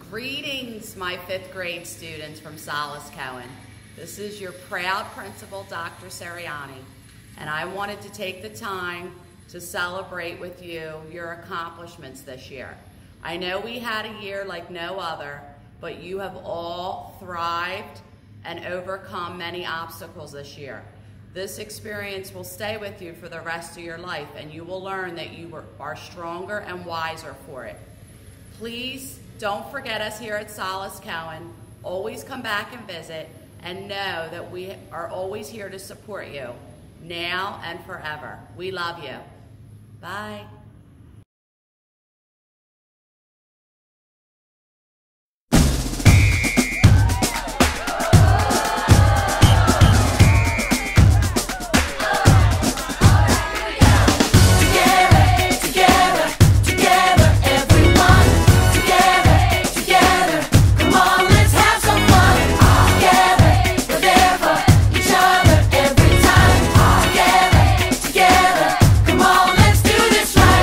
Greetings, my 5th grade students from Solace Cohen. This is your proud principal, Dr. Seriani, and I wanted to take the time to celebrate with you your accomplishments this year. I know we had a year like no other, but you have all thrived and overcome many obstacles this year. This experience will stay with you for the rest of your life, and you will learn that you are stronger and wiser for it. Please don't forget us here at Solace Cohen. Always come back and visit, and know that we are always here to support you, now and forever. We love you. Bye. Together, come on, let's do this right.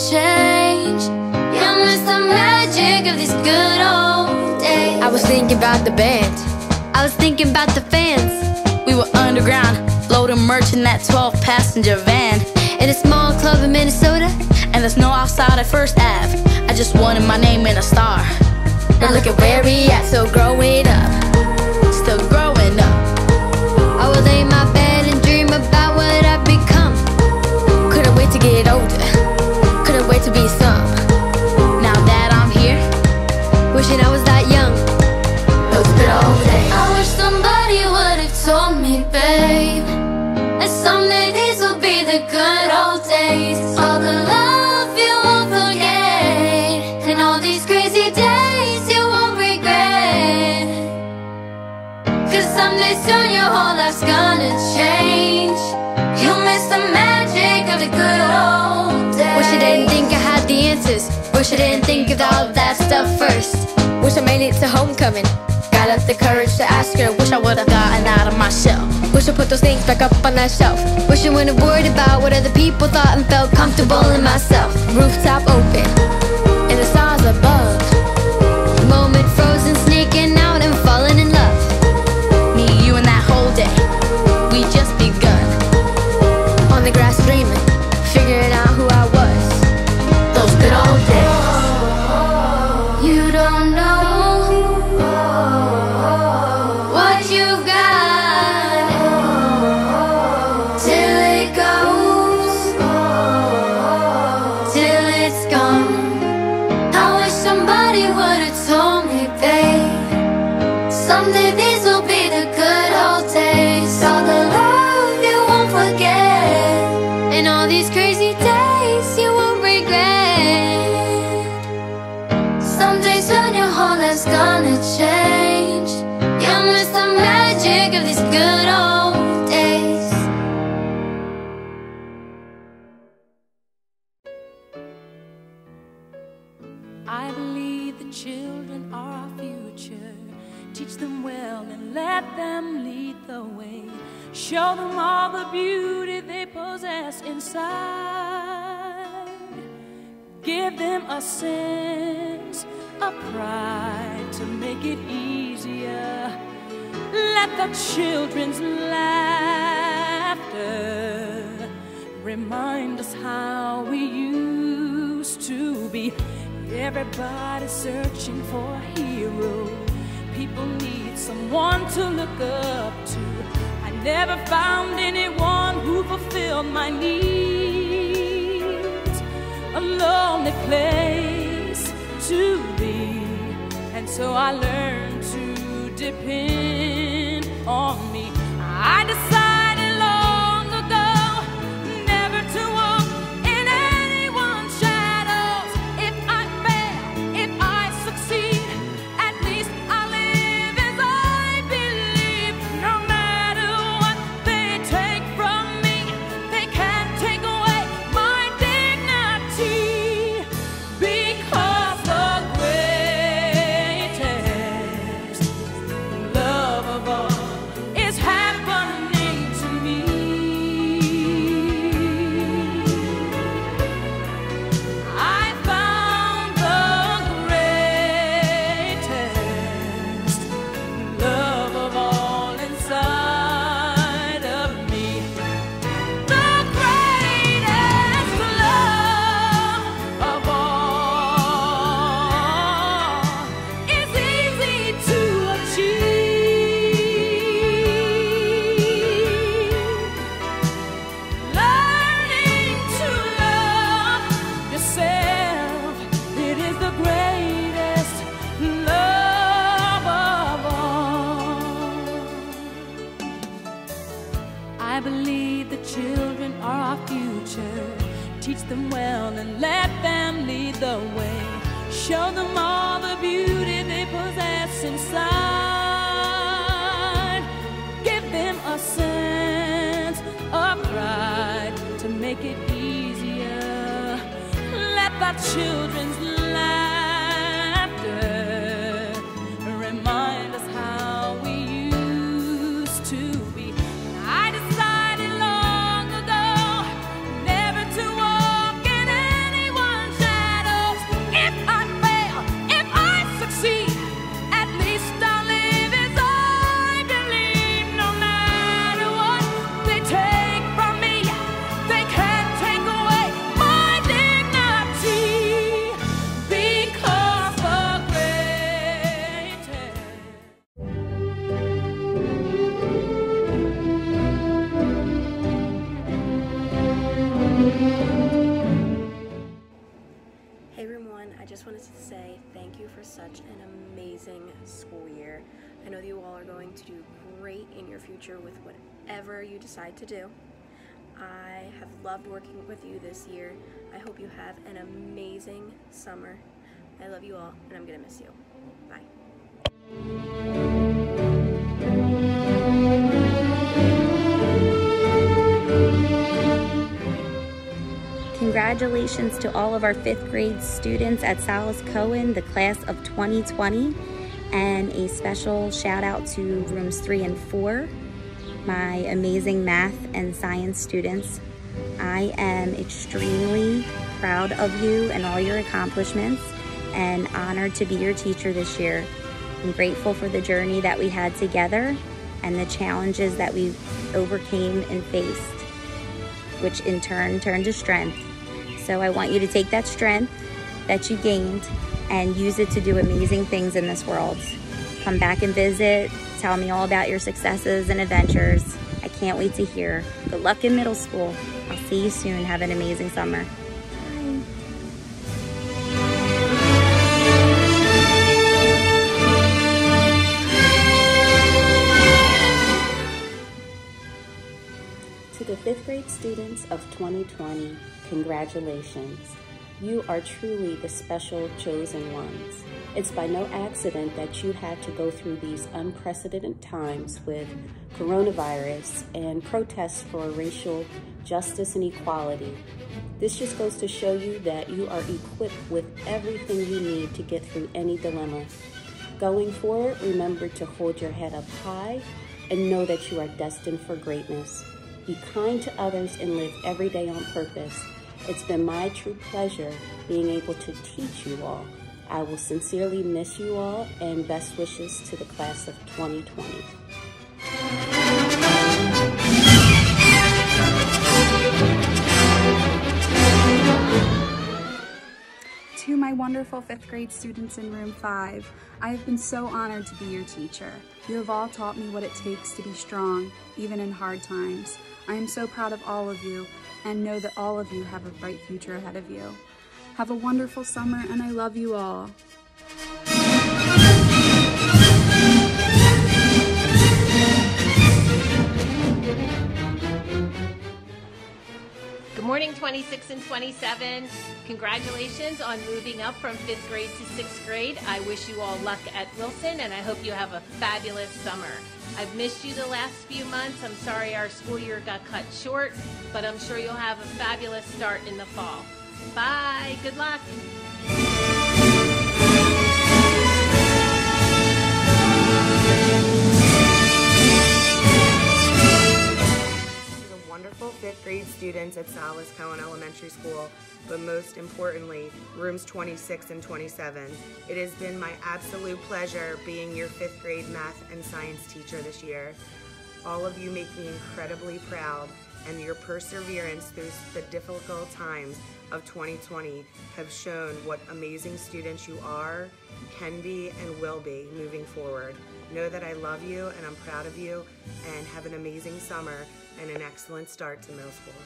change. You miss the magic of these good old days. I was thinking about the band, I was thinking about the fans. we were underground, loading merch in that 12-passenger van. In a small club in Minnesota, And the snow outside at First Ave, I just wanted my name in a star. now look at where we at, still growing up. Still growing up. I would lay in my bed and dream about what I've become. Couldn't wait to get older, couldn't wait to be some. Now that I'm here, Wishing I was that young. those good old days. I wish somebody would have told me, babe, that someday these will be the good old days. All the love you won't forget, and all these crazy days you won't regret. Cause someday soon your whole life's gonna change. You'll miss the magic of the good old days. Wish I didn't think I had the answers. Wish I didn't think of all that stuff first. Wish I made it to homecoming, got up the courage to ask her. Wish I would've gotten out of my shell. Wish I put those things back up on that shelf. Wish I wouldn't have worried about what other people thought and felt comfortable in myself. Rooftop open, and the stars above. Moment frozen, sneaking out and falling in love. Me, you, and that whole day, we just begun. On the grass dreaming, figuring out who I was. Those good old days. You don't know what you've got till it goes, till it's gone. I wish somebody would have told me, babe, someday these will be the good old days. All the love you won't forget, and all these crazy days you won't regret. Someday soon your whole life's gonna change. You'll miss the magic of these good old days. I believe the children are our future. Teach them well and let them lead the way. Show them all the beauty they possess inside. Give them a sense of pride to make it easier. Let the children's laughter remind us how we used to be. Everybody's searching for a hero. People need someone to look up to. I never found anyone who fulfilled my needs. A lonely place to be, and so I learned to depend on me. I decided long ago never to walk in anyone's shadows. If I fail, if I succeed, at least I live as I believe. No matter what they take from me, they can't take away my dignity. Because the greatest love of all is happening to me. I found the greatest love of all inside of me. The greatest love of all is easy to achieve. Learning to love yourself, it is the greatest love of all. I believe the children are our future. Teach them well and let them lead the way. Show them all the beauty they possess inside. Give them a sense of pride to make it easier. Let the children's laughter remind us how we used to be. I decided long ago never to walk in anyone's everyone. I just wanted to say thank you for such an amazing school year. I know that you all are going to do great in your future with whatever you decide to do. I have loved working with you this year. I hope you have an amazing summer. I love you all, and I'm gonna miss you. Bye. Congratulations to all of our 5th grade students at Solace Cohen, the class of 2020, and a special shout out to rooms 3 and 4, my amazing math and science students. I am extremely proud of you and all your accomplishments and honored to be your teacher this year. I'm grateful for the journey that we had together and the challenges that we overcame and faced, which in turn turned to strength. So I want you to take that strength that you gained and use it to do amazing things in this world. Come back and visit, tell me all about your successes and adventures. I can't wait to hear. Good luck in middle school. I'll see you soon. Have an amazing summer. Bye. To the 5th grade students of 2020, congratulations. You are truly the special chosen ones. It's by no accident that you had to go through these unprecedented times with coronavirus and protests for racial justice and equality. This just goes to show you that you are equipped with everything you need to get through any dilemma. Going forward, remember to hold your head up high and know that you are destined for greatness. Be kind to others and live every day on purpose. It's been my true pleasure being able to teach you all. I will sincerely miss you all, and best wishes to the class of 2020. To my wonderful 5th grade students in room 5, I have been so honored to be your teacher. You have all taught me what it takes to be strong, even in hard times. I am so proud of all of you and know that all of you have a bright future ahead of you. Have a wonderful summer, and I love you all. Good morning, 26 and 27. Congratulations on moving up from 5th grade to 6th grade. I wish you all luck at Wilson, and I hope you have a fabulous summer. I've missed you the last few months. I'm sorry our school year got cut short, but I'm sure you'll have a fabulous start in the fall. Bye. Good luck. Wonderful 5th grade students at Solace Cohen Elementary School, but most importantly, rooms 26 and 27. It has been my absolute pleasure being your 5th grade math and science teacher this year. All of you make me incredibly proud, and your perseverance through the difficult times of 2020 have shown what amazing students you are, can be, and will be moving forward. Know that I love you and I'm proud of you, and have an amazing summer and an excellent start to middle school.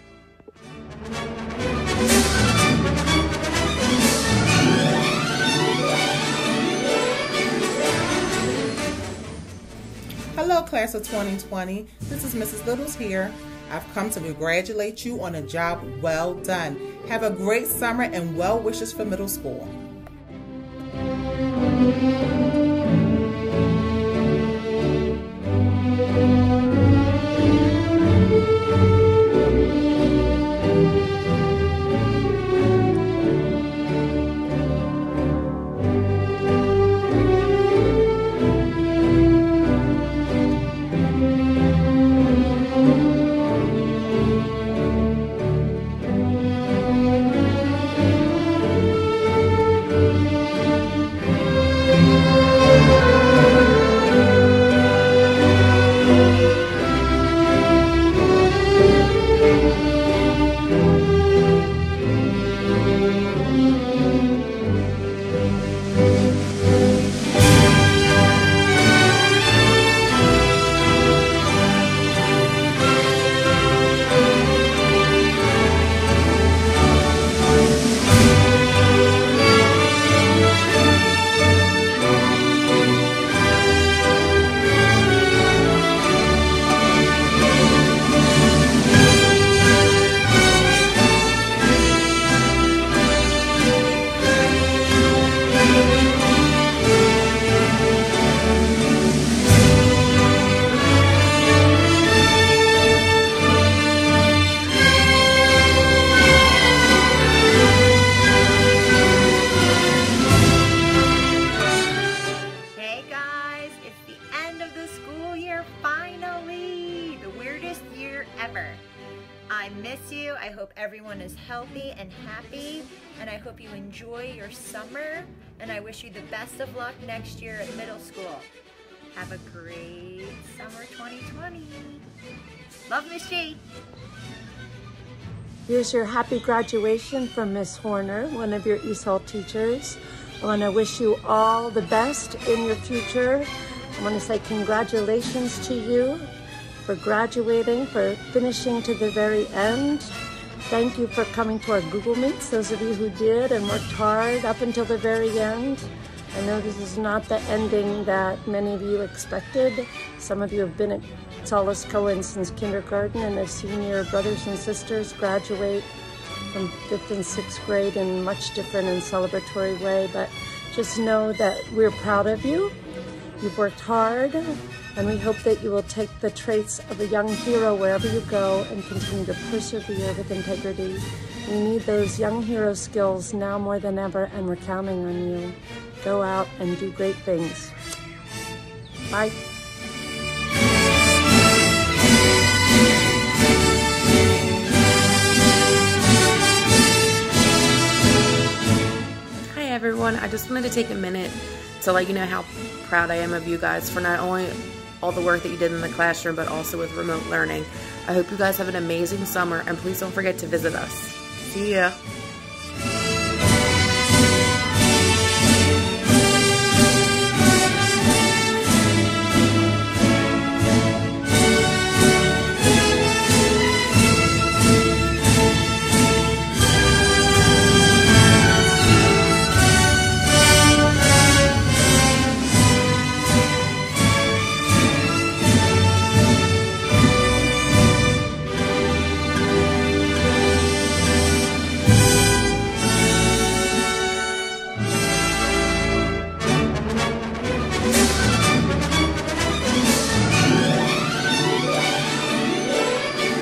Hello, class of 2020. This is Mrs. Littles here. I've come to congratulate you on a job well done. Have a great summer and well wishes for middle school. Thank you. everyone is healthy and happy, and I hope you enjoy your summer, and I wish you the best of luck next year at middle school. Have a great summer 2020. Love, Miss G. Here's your happy graduation from Miss Horner, one of your East Hall teachers. I want to wish you all the best in your future. I want to say congratulations to you for graduating, for finishing to the very end. Thank you for coming to our Google Meets, those of you who did and worked hard up until the very end. I know this is not the ending that many of you expected. Some of you have been at Solace Cohen since kindergarten, and as senior brothers and sisters graduate from 5th and 6th grade in a much different and celebratory way. But just know that we're proud of you. You've worked hard, and we hope that you will take the traits of a young hero wherever you go and continue to persevere with integrity. We need those young hero skills now more than ever, and we're counting on you. Go out and do great things. Bye. Hi everyone, I just wanted to take a minute to let you know how proud I am of you guys for not only all the work that you did in the classroom, but also with remote learning. I hope you guys have an amazing summer, and please don't forget to visit us. See ya.